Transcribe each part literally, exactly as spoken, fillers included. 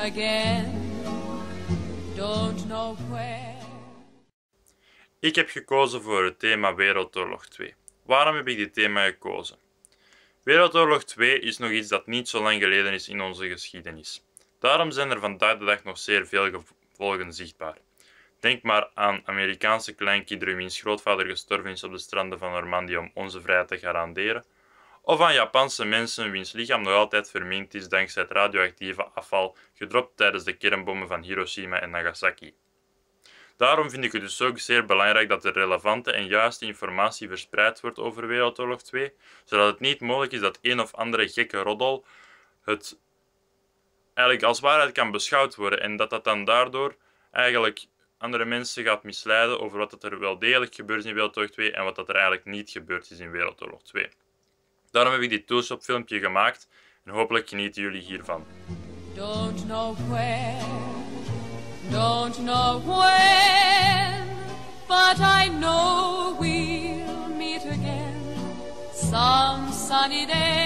again. Don't know where. Ik heb gekozen voor het thema Wereldoorlog twee. Waarom heb ik dit thema gekozen? Wereldoorlog twee is nog iets dat niet zo lang geleden is in onze geschiedenis. Daarom zijn er vandaag de dag nog zeer veel gevolgen zichtbaar. Denk maar aan Amerikaanse kleinkinderen wiens grootvader gestorven is op de stranden van Normandië om onze vrijheid te garanderen, of aan Japanse mensen wiens lichaam nog altijd verminkt is dankzij het radioactieve afval gedropt tijdens de kernbommen van Hiroshima en Nagasaki. Daarom vind ik het dus ook zeer belangrijk dat er relevante en juiste informatie verspreid wordt over Wereldoorlog twee, zodat het niet mogelijk is dat een of andere gekke roddel het eigenlijk als waarheid kan beschouwd worden en dat dat dan daardoor eigenlijk andere mensen gaat misleiden over wat er wel degelijk gebeurd is in Wereldoorlog twee en wat er eigenlijk niet gebeurd is in Wereldoorlog twee. Daarom heb ik dit toolshop filmpje gemaakt en hopelijk genieten jullie hiervan. Don't know where, don't know when, but I know we'll meet again some sunny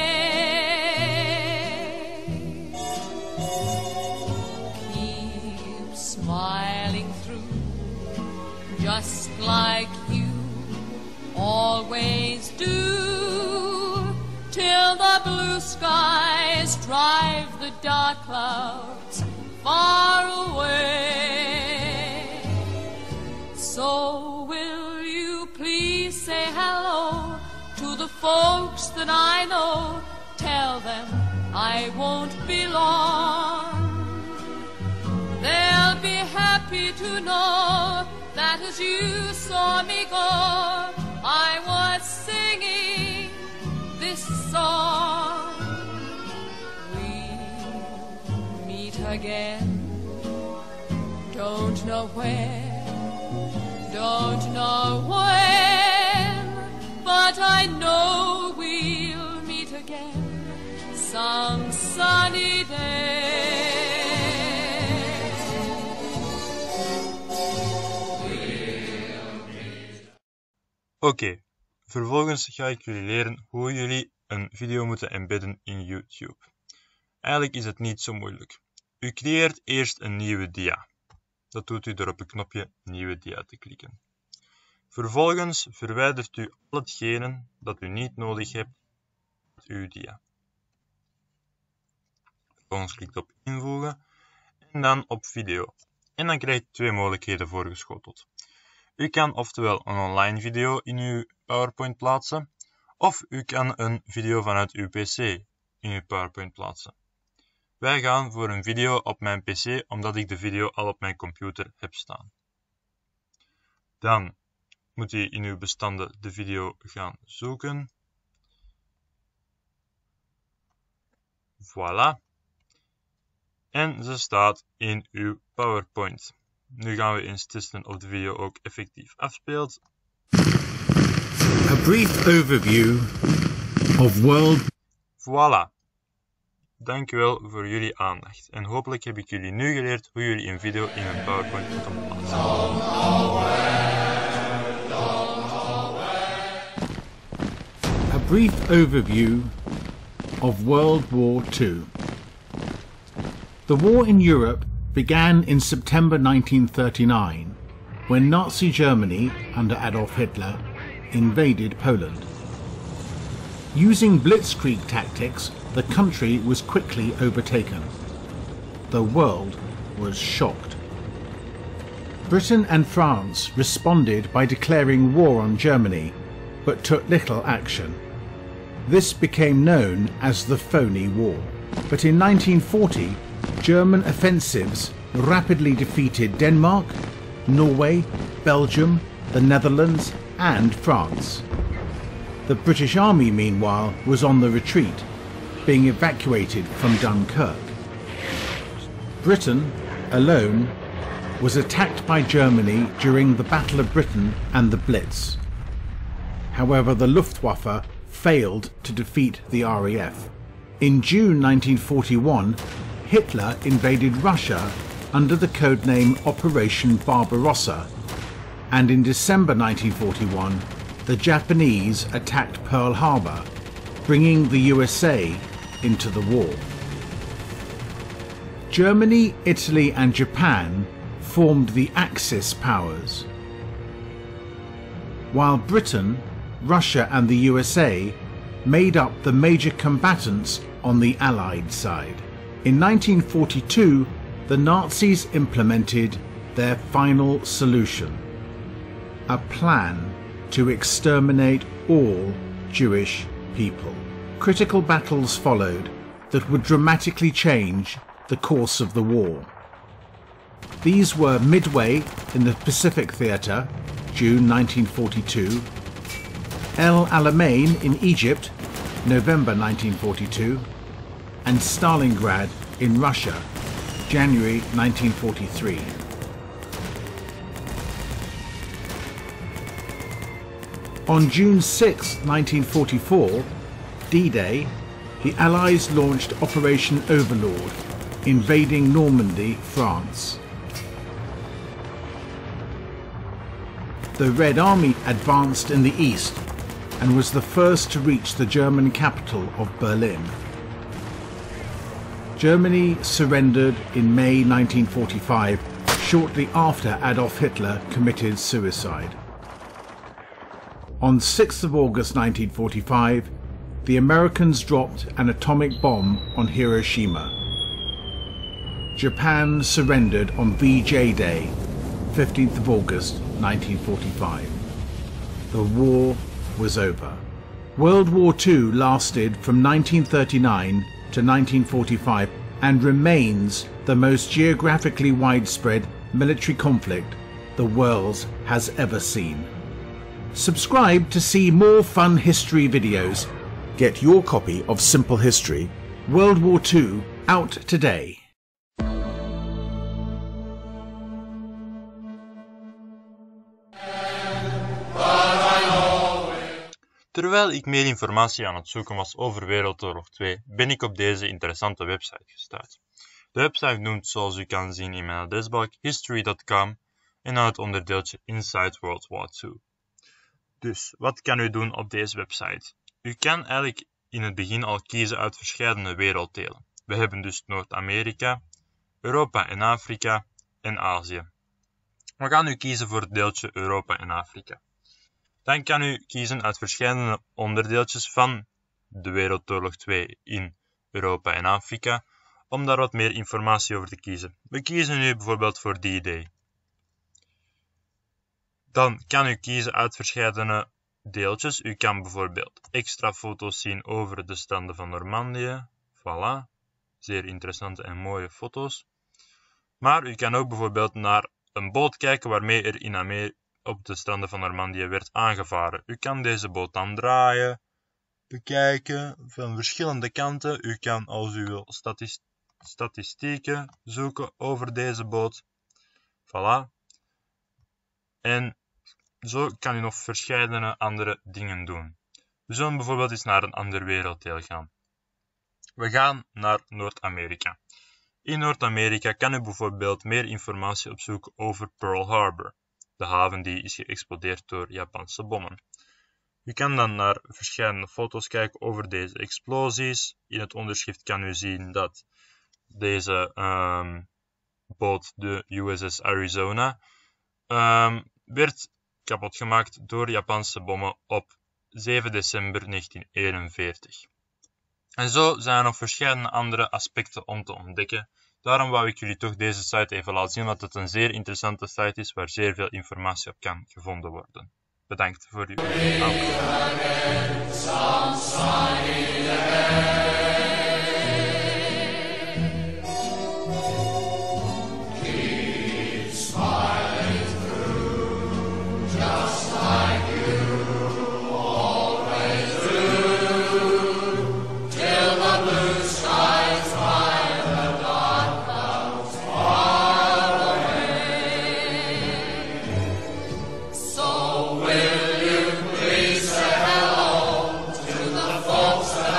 day. Keep smiling through, just like you always do, till the blue skies drive the dark clouds far away. So will you please say hello to the folks that I know? Tell them I won't be long. They'll be happy to know that as you saw me go, I was singing this song. We'll meet again. Don't know where, don't know when, but I know we'll meet again some sunny day. Oké, okay. Vervolgens ga ik jullie leren hoe jullie een video moeten embedden in YouTube. Eigenlijk is het niet zo moeilijk. U creëert eerst een nieuwe dia. Dat doet u door op het knopje nieuwe dia te klikken. Vervolgens verwijdert u al hetgene dat u niet nodig hebt uit uw dia. Vervolgens klikt op invoegen en dan op video. En dan krijgt u twee mogelijkheden voorgeschoteld. U kan oftewel een online video in uw PowerPoint plaatsen, of u kan een video vanuit uw P C in uw PowerPoint plaatsen. Wij gaan voor een video op mijn P C, omdat ik de video al op mijn computer heb staan. Dan moet u in uw bestanden de video gaan zoeken. Voilà. En ze staat in uw PowerPoint. Nu gaan we eens testen of de video ook effectief afspeelt. A brief overview of world. Voilà. Dankjewel voor jullie aandacht. En hopelijk heb ik jullie nu geleerd hoe jullie een video in een PowerPoint moeten plaatsen. A brief overview of World War Two. The war in Europe began in September nineteen thirty-nine, when Nazi Germany, under Adolf Hitler, invaded Poland. Using blitzkrieg tactics, the country was quickly overtaken. The world was shocked. Britain and France responded by declaring war on Germany, but took little action. This became known as the Phony War. But in nineteen forty, German offensives rapidly defeated Denmark, Norway, Belgium, the Netherlands and France. The British Army, meanwhile, was on the retreat, being evacuated from Dunkirk. Britain, alone, was attacked by Germany during the Battle of Britain and the Blitz. However, the Luftwaffe failed to defeat the R A F. In June nineteen forty-one, Hitler invaded Russia under the codename Operation Barbarossa, and in December nineteen forty-one, the Japanese attacked Pearl Harbor, bringing the U S A into the war. Germany, Italy and Japan formed the Axis powers, while Britain, Russia and the U S A made up the major combatants on the Allied side. In nineteen forty-two, the Nazis implemented their final solution, a plan to exterminate all Jewish people. Critical battles followed that would dramatically change the course of the war. These were Midway in the Pacific Theatre, June nineteen forty-two, El Alamein in Egypt, November nineteen forty-two, and Stalingrad in Russia, January nineteen forty-three. On June sixth, nineteen forty-four, D-Day, the Allies launched Operation Overlord, invading Normandy, France. The Red Army advanced in the east and was the first to reach the German capital of Berlin. Germany surrendered in May nineteen forty-five, shortly after Adolf Hitler committed suicide. On sixth of August nineteen forty-five, the Americans dropped an atomic bomb on Hiroshima. Japan surrendered on V J Day, fifteenth of August nineteen forty-five. The war was over. World War Two lasted from nineteen thirty-nine to nineteen forty-five and remains the most geographically widespread military conflict the world has ever seen. Subscribe to see more fun history videos. Get your copy of Simple History World War Two out today. Terwijl ik meer informatie aan het zoeken was over Wereldoorlog twee, ben ik op deze interessante website gestuurd. De website noemt, zoals u kan zien in mijn adresbalk, history dot com en dan het onderdeeltje Inside World War Two. Dus, wat kan u doen op deze website? U kan eigenlijk in het begin al kiezen uit verschillende werelddelen. We hebben dus Noord-Amerika, Europa en Afrika en Azië. We gaan nu kiezen voor het deeltje Europa en Afrika. Dan kan u kiezen uit verschillende onderdeeltjes van de Wereldoorlog twee in Europa en Afrika, om daar wat meer informatie over te kiezen. We kiezen nu bijvoorbeeld voor D-Day. Dan kan u kiezen uit verschillende deeltjes. U kan bijvoorbeeld extra foto's zien over de stranden van Normandië. Voilà, zeer interessante en mooie foto's. Maar u kan ook bijvoorbeeld naar een boot kijken waarmee er in Amerika op de stranden van Normandië werd aangevaren. U kan deze boot dan draaien, bekijken van verschillende kanten. U kan, als u wil, statist statistieken zoeken over deze boot. Voilà. En zo kan u nog verschillende andere dingen doen. We zullen bijvoorbeeld eens naar een ander werelddeel gaan. We gaan naar Noord-Amerika. In Noord-Amerika kan u bijvoorbeeld meer informatie opzoeken over Pearl Harbor, de haven die is geëxplodeerd door Japanse bommen. U kan dan naar verschillende foto's kijken over deze explosies. In het onderschrift kan u zien dat deze um, boot, de U S S Arizona, um, werd kapot gemaakt door Japanse bommen op zeven december negentien eenenveertig. En zo zijn er nog verschillende andere aspecten om te ontdekken. Daarom wou ik jullie toch deze site even laten zien, omdat het een zeer interessante site is waar zeer veel informatie op kan gevonden worden. Bedankt voor uw aandacht. So will you please say hello to the folks that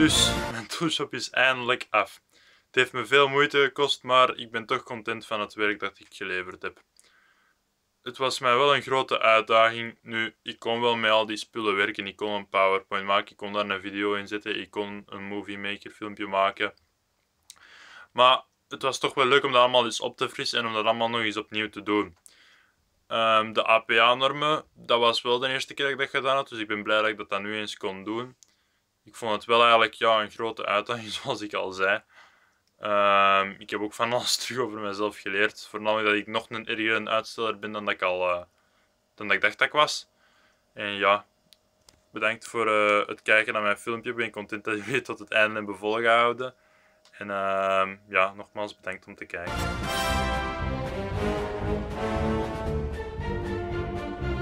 Dus mijn toolshop is eindelijk af. Het heeft me veel moeite gekost, maar ik ben toch content van het werk dat ik geleverd heb. Het was mij wel een grote uitdaging. Nu, ik kon wel met al die spullen werken. Ik kon een PowerPoint maken, ik kon daar een video in zetten, ik kon een Movie Maker filmpje maken. Maar het was toch wel leuk om dat allemaal eens op te frissen en om dat allemaal nog eens opnieuw te doen. Um, de A P A-normen, dat was wel de eerste keer dat ik dat gedaan had, dus ik ben blij dat ik dat dan nu eens kon doen. Ik vond het wel eigenlijk ja, een grote uitdaging, zoals ik al zei. Um, ik heb ook van alles terug over mezelf geleerd. Voornamelijk dat ik nog een erger een uitsteller ben dan dat ik al uh, dan dat ik dacht dat ik was. En ja, bedankt voor uh, het kijken naar mijn filmpje. Ik ben content dat jullie het tot het einde hebben volgehouden. En uh, ja, nogmaals bedankt om te kijken.